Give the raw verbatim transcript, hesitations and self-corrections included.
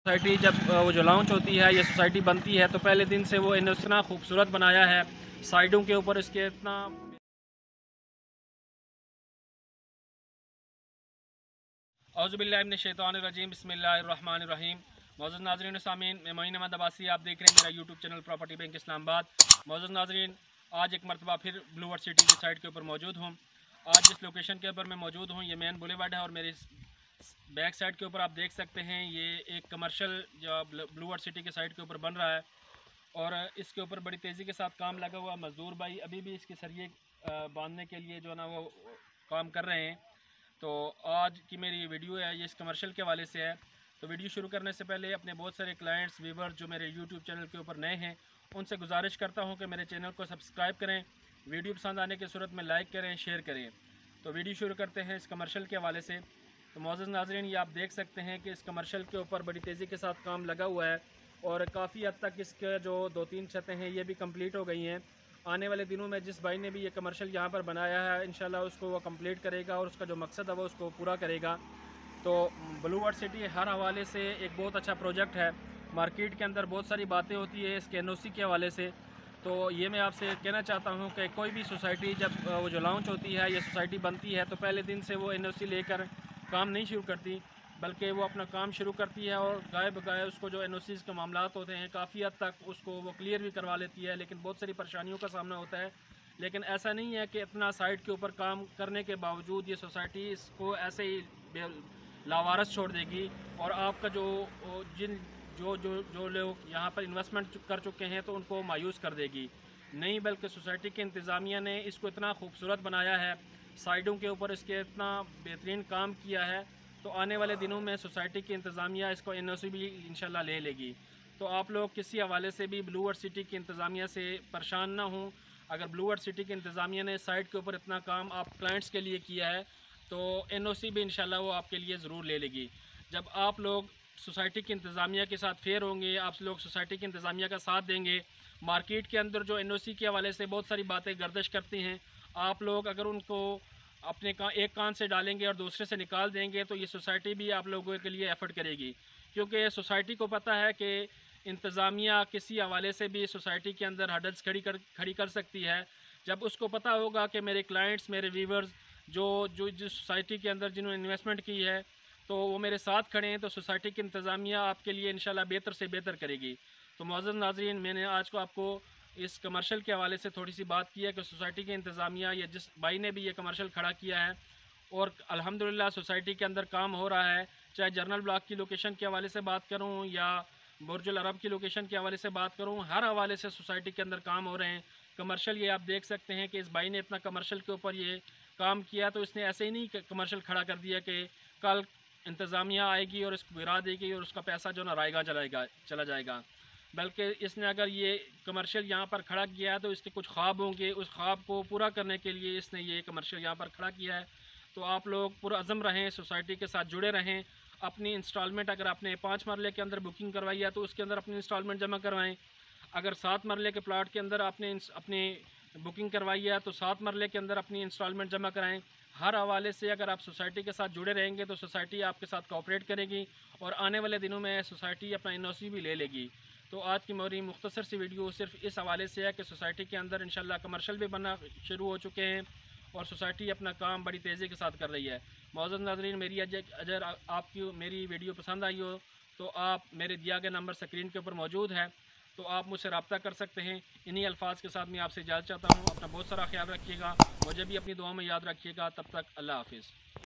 Society जब अ, वो जो लॉन्च होती है या सोसाइटी बनती है तो पहले दिन से वो इन्हें इतना खूबसूरत बनाया है। साइडों के ऊपर इसके इतना औज़ुबिल्लाहिमिनश्शैतानिर्रजीम बिस्मिल्लाहिर्रहमानिर्रहीम। मौजूद नाज़रीन सामीन, मैं मोइन अहमद अब्बासी, आप देख रहे हैं मेरा YouTube channel property bank Islamabad. मौजूद नाज़रीन, आज एक मरतबा फिर ब्लू वर्ड सिटी की साइड के ऊपर मौजूद हूँ। आज जिस लोकेशन के ऊपर मैं मौजूद हूँ ये मेन बुलेवार्ड है और मेरी बैक साइड के ऊपर आप देख सकते हैं ये एक कमर्शियल जो ब्लू वर्ड सिटी के साइड के ऊपर बन रहा है और इसके ऊपर बड़ी तेज़ी के साथ काम लगा हुआ। मज़दूर भाई अभी भी इसके सरिये बांधने के लिए जो है ना वो काम कर रहे हैं। तो आज की मेरी वीडियो है ये इस कमर्शियल के हवाले से है। तो वीडियो शुरू करने से पहले अपने बहुत सारे क्लाइंट्स व्यूवर्स जो मेरे यूट्यूब चैनल के ऊपर नए हैं उनसे गुजारिश करता हूं कि मेरे चैनल को सब्सक्राइब करें, वीडियो पसंद आने की सूरत में लाइक करें, शेयर करें। तो वीडियो शुरू करते हैं इस कमर्शियल के हवाले से। तो मौजूद नाज़रीन, ये आप देख सकते हैं कि इस कमर्शियल के ऊपर बड़ी तेज़ी के साथ काम लगा हुआ है और काफ़ी हद तक इसके जो दो तीन छतें हैं ये भी कंप्लीट हो गई हैं। आने वाले दिनों में जिस भाई ने भी ये कमर्शियल यहाँ पर बनाया है इंशाल्लाह उसको वो कंप्लीट करेगा और उसका जो मकसद है वो उसको पूरा करेगा। तो ब्लू वर्ड सिटी हर हवाले से एक बहुत अच्छा प्रोजेक्ट है। मार्केट के अंदर बहुत सारी बातें होती है इसके एन ओ सी के हवाले से। तो ये मैं आपसे कहना चाहता हूँ कि कोई भी सोसाइटी जब वो जो लॉन्च होती है या सोसाइटी बनती है तो पहले दिन से वो एन ओ सी लेकर काम नहीं शुरू करती, बल्कि वो अपना काम शुरू करती है और गाय बगाए उसको जो एन ओ सीज़ के मामलात होते हैं काफ़ी हद तक उसको वो क्लियर भी करवा लेती है, लेकिन बहुत सारी परेशानियों का सामना होता है। लेकिन ऐसा नहीं है कि इतना साइट के ऊपर काम करने के बावजूद ये सोसाइटी इसको ऐसे ही लावारस छोड़ देगी और आपका जो जिन जो जो जो लोग यहाँ पर इन्वेस्टमेंट कर चुके हैं तो उनको मायूस कर देगी। नहीं, बल्कि सोसाइटी के इंतज़ामिया ने इसको इतना खूबसूरत बनाया है, साइडों के ऊपर इसके इतना बेहतरीन काम किया है। तो आने वाले दिनों में सोसाइटी की इंतज़ामिया इसको एन ओ सी भी इंशाल्लाह ले लेगी। तो आप लोग किसी हवाले से भी ब्लू वर्ड सिटी की इंतज़ामिया से परेशान ना हों। अगर ब्लू वर्ड सिटी की इंतज़ामिया ने साइट के ऊपर इतना काम आप क्लाइंट्स के लिए किया है तो एन ओ सी भी इंशाल्लाह वो आपके लिए ज़रूर ले लेगी। जब आप लोग सोसाइटी की इंतज़ामिया के साथ फेयर होंगे, आप लोग सोसाइटी की इंतज़ामिया का साथ देंगे। मार्केट के अंदर जो एन ओ सी के हवाले से बहुत सारी बातें गर्दिश करती हैं, आप लोग अगर उनको अपने का एक कान से डालेंगे और दूसरे से निकाल देंगे तो ये सोसाइटी भी आप लोगों के लिए एफर्ट करेगी, क्योंकि सोसाइटी को पता है कि इंतज़ामिया किसी हवाले से भी सोसाइटी के अंदर हर्डल्स खड़ी कर खड़ी कर सकती है। जब उसको पता होगा कि मेरे क्लाइंट्स, मेरे व्यूवर्स जो जो जिस सोसाइटी के अंदर जिन्होंने इन्वेस्टमेंट की है तो वो मेरे साथ खड़े हैं, तो सोसाइटी की इंतज़ामिया आपके लिए इंशाल्लाह बेहतर से बेहतर करेगी। तो मौजूद नाज़रीन, मैंने आज को आपको इस कमर्शियल के हवाले से थोड़ी सी बात की है कि सोसाइटी की इंतज़ामिया या जिस भाई ने भी ये कमर्शियल खड़ा किया है और अल्हम्दुलिल्लाह सोसाइटी के अंदर काम हो रहा है। चाहे जर्नल ब्लॉक की लोकेशन के हवाले से बात करूँ या बुर्जुल अरब की लोकेशन के हवाले से बात करूँ, हर हवाले से सोसाइटी के अंदर काम हो रहे हैं। कमर्शियल ये आप देख सकते हैं कि इस भाई ने इतना कमर्शियल के ऊपर ये काम किया, तो इसने ऐसे ही नहीं कमर्शियल खड़ा कर दिया कि कल इंतज़ामिया आएगी और इसको गिरा देगी और उसका पैसा जो ना रायगा चलाएगा चला जाएगा। बल्कि इसने अगर ये कमर्शियल यहाँ पर खड़ा किया है तो इसके कुछ ख्वाब होंगे, उस ख्वाब को पूरा करने के लिए इसने ये कमर्शियल यहाँ पर खड़ा किया है। तो आप लोग पुरअज़म रहें, सोसाइटी के साथ जुड़े रहें। अपनी इंस्टॉलमेंट अगर आपने पाँच मरले के अंदर बुकिंग करवाई है तो उसके अंदर अपनी इंस्टॉलमेंट जमा करवाएं। अगर सात मरले के प्लाट के अंदर आपने अपनी बुकिंग करवाई है तो सात मरले के अंदर अपनी इंस्टॉलमेंट जमा कराएं। हर हवाले से अगर आप सोसाइटी के साथ जुड़े रहेंगे तो सोसाइटी आपके साथ कोऑपरेट करेगी और आने वाले दिनों में सोसाइटी अपना एन ओ सी भी ले लेगी। तो आज की मेरी मुख्तसर सी वीडियो सिर्फ इस हवाले से है कि सोसाइटी के अंदर इंशाल्लाह कमर्शियल भी बनना शुरू हो चुके हैं और सोसाइटी अपना काम बड़ी तेज़ी के साथ कर रही है। मौजूद नाज़रीन, मेरी अगर आपकी मेरी वीडियो पसंद आई हो तो आप मेरे दिया गए नंबर स्क्रीन के ऊपर मौजूद है, तो आप मुझसे रब्ता कर सकते हैं। इन्हीं अल्फाज के साथ मैं आपसे इजाज़त चाहता हूँ। अपना बहुत सारा ख्याल रखिएगा, मुझे भी अपनी दुआ में याद रखिएगा। तब तक अल्लाह हाफिज़।